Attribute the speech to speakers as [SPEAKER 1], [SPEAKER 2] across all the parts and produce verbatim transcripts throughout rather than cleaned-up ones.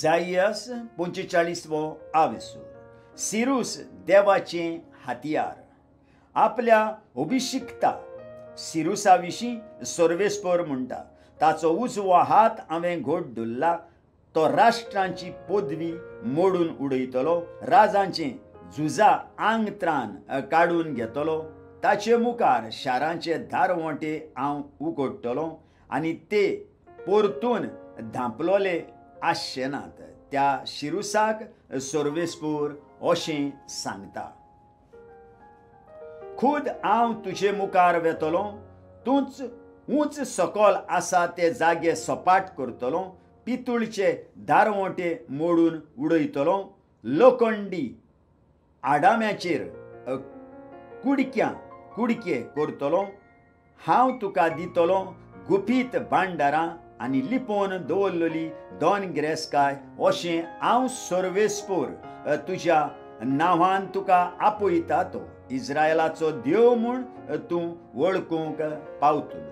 [SPEAKER 1] इजाईयास पंचेचाळीसवो आवेसूर. सिरूस देवाचें हातियार. आपल्या अभिशिक्ता सिरूसा विशीं सर्वेस्पर म्हणटा, ताचो उजवो हात हांवें घोट धरला. तो राष्ट्रांची पदवी मोडून उडयतलो, राजांचें झुजा आंग त्रान काडून घेतलो. ताचे मुखार शारांचे दारवोंटे हांव उगडटलों आनी ते परतून धांपलोले आसचे नात. त्या सिरूसाक सर्वेस्पर अशें सांगता, खुद हांव तुजे मुखार वेतलों, तूंच उंच सकल आसा ते जागे सपाट करतलो. पितूळचे दारवोंटे मोडून उडयतलो. लोखंडी आडाम्याचेर कुडक्यां कुडके करतलो. हांव तुका दितलो गुपीत भांडारां आनी लिपोवन दवरलेली दोन गिरेस्ताय. अशें हांव सर्वेस्पर तुज्या नांवान तुका आपयता. तो इस्रायलाचो देव म्हूण तूं वळखूंक पावतलो.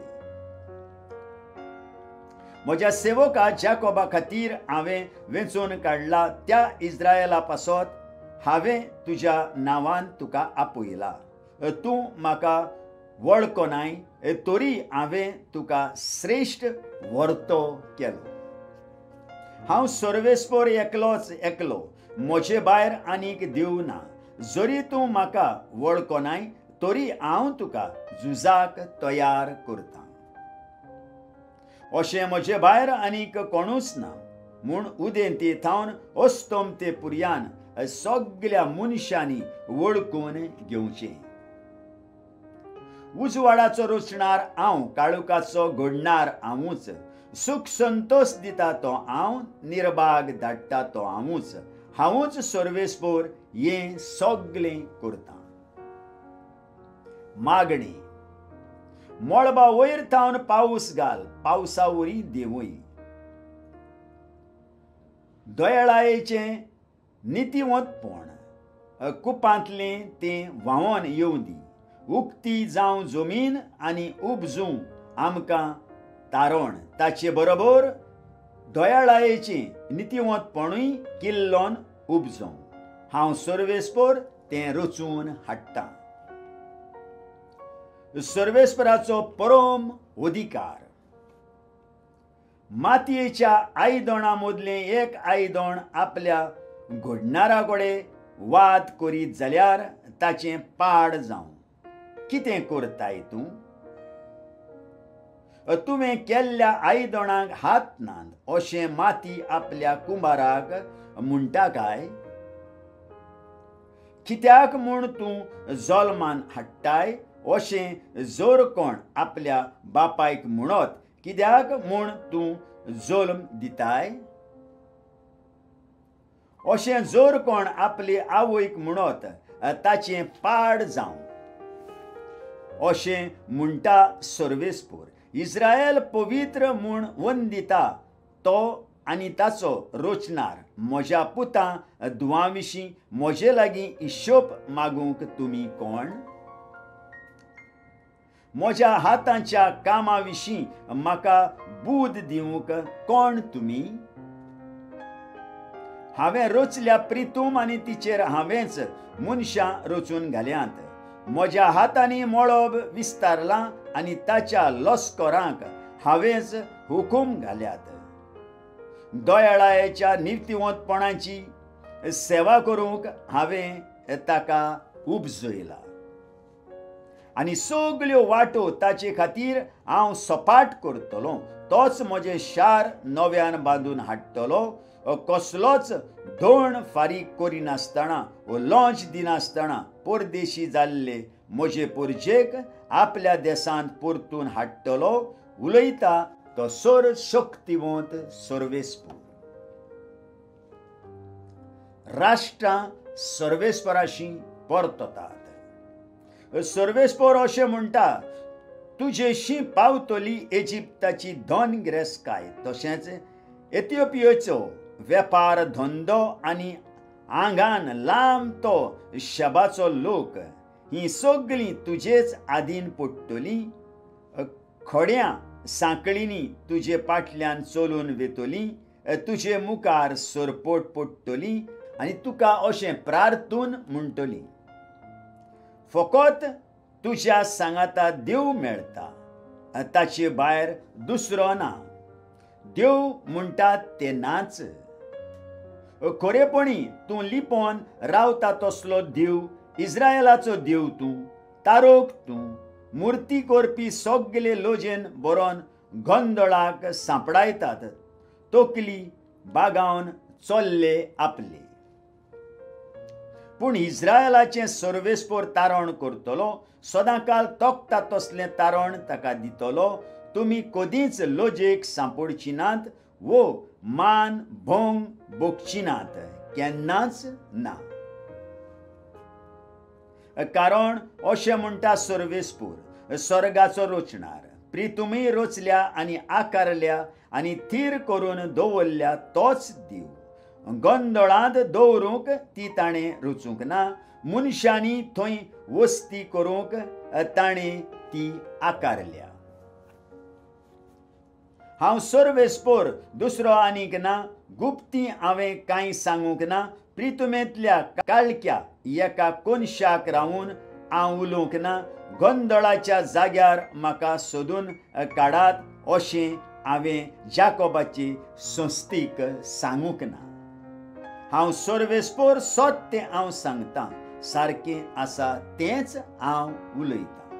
[SPEAKER 1] म्हज्या सेवका जाकोबा खातीर हांवें वेंचून काडला. त्या इस्रायला पासत हांवें तुज्या नांवान तुका आपयला. तूं म्हाका वळखनाय, तरी हांवें तुका श्रेश्ठ वर्तो केलो. हांव सर्वेस्पर एकलोच एकलो, म्हजे भायर आनीक देव ना. जरी तूं म्हाका वळखनाय, तरी हांव तुका झुजाक तयार करतां. अशें म्हजे भायर आनीक कोणूच ना म्हूण उदेंते थावन अस्तमते पुर्यान सगळ्या मनशांनी वळखून घेवचें. उजवाडाचो रचणार हांव, काळुकाचो घडणार हांवूच. सूख संतोश दिता तो हांव, निर्भाग धाडटा तो हांवूच. हांवूच सर्वेस्पर हें सगळें करतां. मागणी. मळबा वयर थावन पावस घाल, पावसा वरी देंवय. दयाळायेचें नितिवंतपण कुपांतलें तें व्हांवोन येवं दी. उक्ती जावं जमीन आनी उपजूं आमकां तारण. ताचे बरोबर दयाळायेचें नितिवंतपणूय किल्लोन उपजों. हांव सर्वेस्पर तें रचून हाडटां. सर्वेस्पराचो परम अधिकार. मातयेच्या आयदोणा मदलें एक आयदोण आपल्या घडणारा कडेन वाद करीत जाल्यार ताचें पाड जावं. कितें करताय तूं? तुवें केल्ल्या आयदोणाक हात नांद अशें माती आपल्या कुंभाराक म्हणटा काय? कित्याक म्हूण तूं जल्मान हाडटाय अशें जर कोण आपल्या बापायक म्हणत, कित्याक म्हूण तूं जल्म दिताय? अशें जर कोण आपली आवयक म्हणत, ताचें पाड जावं. अशें म्हणटा सर्वेस्पर. इस्रायल पवित्र म्हूण वंदिता तो आनी ताचो रचणार. म्हज्या पुतां धुवा विशीं म्हजे लागीं हिशोब मागूंक तुमी कोण? म्हज्या हातांच्या कामा विशीं म्हाका बूद दिवंक कोण तुमी? हांवें रचल्या प्रितूम आनी तिचेर हांवेंच मनशां रचून घाल्यांत. म्हज्या हातांनी मळब विस्तारलां आनी ताच्या लस्करांक हांवेंच हुकूम घाल्यात. दयाळायेच्या नितिवंतपणाची सेवा करूंक हांवें ताका उपजयला. आनी सगल्यो वाटो ताचे खातीर हांव सपाट करतलों. तोच म्हजें शार नव्यान बांदून हाडटलो. कसलोच धोण फारीक करिनासतना व लॉंच दिनासतना परदेशी जाल्ले म्हजे परजेक आपल्या देशांत परतून हाडटलो. उलयता तो सर शक्तिवंत सर्वेस्पर. राष्ट्रां सर्वेस्पराशी परततात. सर्वेस्पर अशें म्हणटा, तुजेशी पावतली इजिप्ताची दोन गिरेस्ताय, तशेंच इथिओपियेचो वेपार धंदो आनी आंगान लांब तो शेबाचो लोक, ही सगळीं तुजेच आदीन पडटलीं. खड्या सांकळींनी तुजे फाटल्यान चलून वेतलीं. तुझे मुखार सोरपोट पडटली आनी तुका अशें प्रार्थून म्हणटली, फकत तुज्या सांगाता देव मेळटा, ताचे भायर दुसरो ना. देव म्हणटात ते नाच. खरेपणी तूं लिपोवन रावता तसलो देव, इस्रायलाचो देव तूं, तारोक तूं, मुर्ती करपी सगळे लोजेन बरोवन गोंदळाक सांपडायतात, तकली बागावन चल्ले आपले. पूण इस्रायलाचें सर्वेस्पर तारण करतलो, सदांकाल तोखता तसलें तारण ताका दितलो. तुमी कदींच लोजेक सांपडची नात वो मान भोंग भोगची नात, केन्नाच ना. कारण अशें म्हणटा सर्वेस्पर, स्वर्गाचो रचणार, प्रितुमी रचल्या आनी आकारल्या आनी थीर करून दवरल्या तोच देव. गोंदळांत दवरूंक ती ताणें रचूंक ना, मनशांनी थंय वस्ती करूंक ताणें ती आकारल्या. हांव सर्वेस्पर, दुसरो आनीक ना, गुप्ती हांवें कांय सांगूंक ना. प्रितुमेंतल्या काळक्या एका कोनशाक रावून हांव उलोवंक ना. गोंदळाच्या जाग्यार म्हाका सोदून काडात अशें हांवें जाकोबाचे संस्थीक सांगूंक ना. हांव सर्वेस्पर, सत्य हांव सांगतां, सारकें आसा तेंच हांव उलयतां.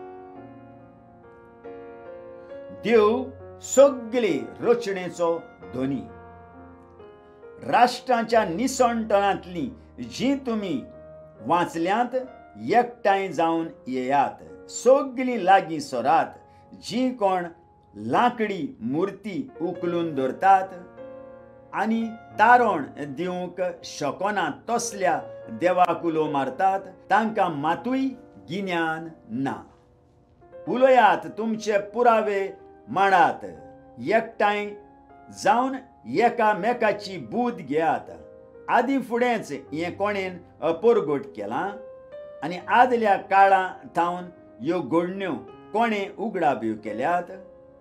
[SPEAKER 1] देव सगळे रचणेचो धनी. राष्ट्रांच्या निसंटणांतली जी तुमी वाचल्यांत एकठांय जावन येयात, सगळीं लागीं सरात. जी कोण लांकडी मुर्ती उखलून धरतात आनी तारण दिवंक शकना तसल्या देवाक उलो मारतात, तांकां मातूय गिन्यान ना. उलयात, तुमचे पुरावे मांडात, एकठांय जावन एकामेकाची बूद घेयात. आदीं फुडेंच हें कोणेन परगट केलां आनी आदल्या काळां थावन ह्यो घडण्यो कोणें उगडाब्यो केल्यात.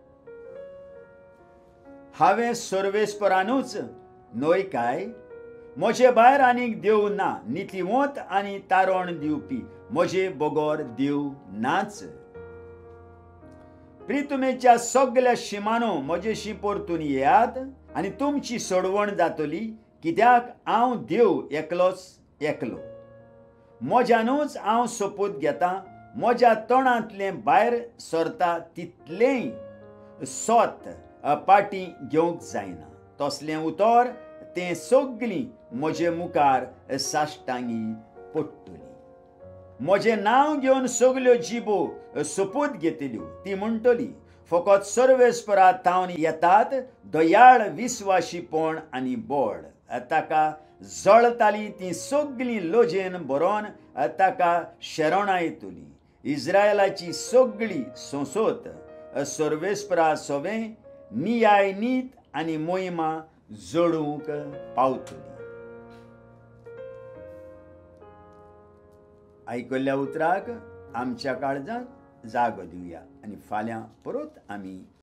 [SPEAKER 1] हांवें सर्वेस्परानूच न्हय काय, म्हजे भायर आनीक देव ना. नितीवंत आनी तारण दिवपी म्हजे बगोर देव नाच. प्रितुमेच्या सगळ्या शिमानो म्हजेशी परतून येयात आनी तुमची सोडवण जातली, कित्याक हांव देव एकलोच एकलो. म्हज्यानूच हांव सोपूत घेतां. म्हज्या तोंडांतलें भायर सरता तितलेंय सोत पाटी घेवंक जायना. तसलें उतर तें सगळीं म्हजे मुखार साश्टांगी पडटलीं. म्हजें नांव घेवन सगल्यो जिबो सोपूत घेतल्यो. ती म्हणटली, फकत सर्वेस्परा थावन येतात दयाळ, विस्वाशीपण आनी बोड. ताका जळताली ती सगळीं लोजेन बरोवन ताका शेरोणां येतली. इस्रायलाची सगळी संसोत सर्वेस्परा सोबें नियाय, नीत आनी मोहिमा जोडूंक पावतली. आयकल्ल्या उतराक आमच्या काळजांत जागो दिवया आनी फाल्यां परत आमी